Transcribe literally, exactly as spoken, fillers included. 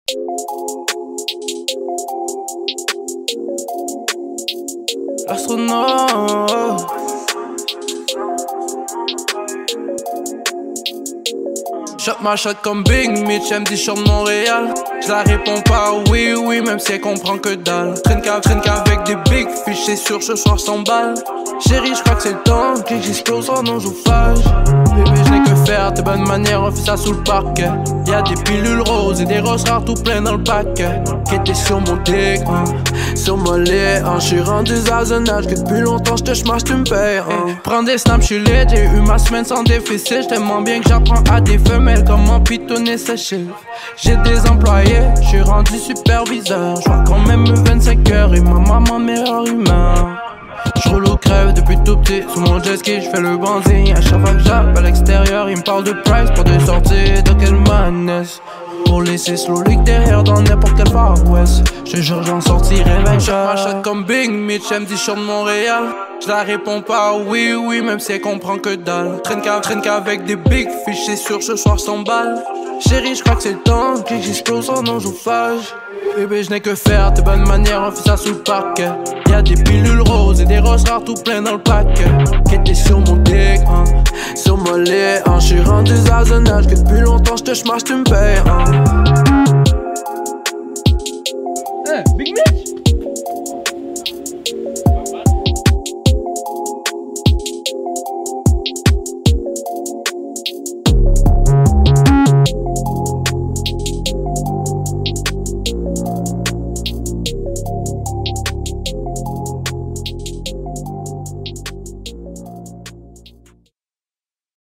L'astronaute. Shot ma shot comme Big Mitch, elle me dit sur Montréal. Je la réponds pas oui oui même si elle comprend que dalle. Traîne qu'avec des big fish, c'est sûr ce soir sans balle. Chérie, je crois que c'est le temps que j'explose en enjouffage. Bébé, je n'ai que faire, de bonnes manières, on fait ça sous le parquet. Y'a des pilules roses et des roses rares tout plein dans le paquet. Qui était sur mon dick, hein, sur mon lit, hein. J'suis rendu zazonnage que depuis longtemps j'te schmash, tu me payes, hein. Prends des snaps, j'suis lit, j'ai eu ma semaine sans déficit. J't'aime bien que j'apprends à des femelles comment pitonner ses chiffres. J'ai des employés, j'suis rendu superviseur. J'vois quand même vingt-cinq heures et ma maman meilleure humain. J'roule au crève depuis tout petit, sous mon jet ski j'fais le benzine. À chaque fois que j'appe à l'extérieur, il me parle de price pour des sorties, de quelle madness. Pour laisser slow leak derrière dans n'importe quel Far West. J'te jure j'en sortirai vainqueur. Ma shot comme Big Mitch, elle me dit sur Montréal. Je la réponds pas oui oui même si elle comprend que dalle. Traîne qu'avec des big fish, c'est sûr ce soir sans balle. Chérie, je crois que c'est le temps que j'explose en enjouffage. Bébé, je n'ai que faire, de bonnes manières, on fait ça sous le parquet. Y'a des pilules roses et des roses rares tout plein dans le paquet. Qui était sur mon dick, hein, sur mon lit, hein. J'suis rendu zazonnage que depuis longtemps j'te schmash, tu me payes, hein.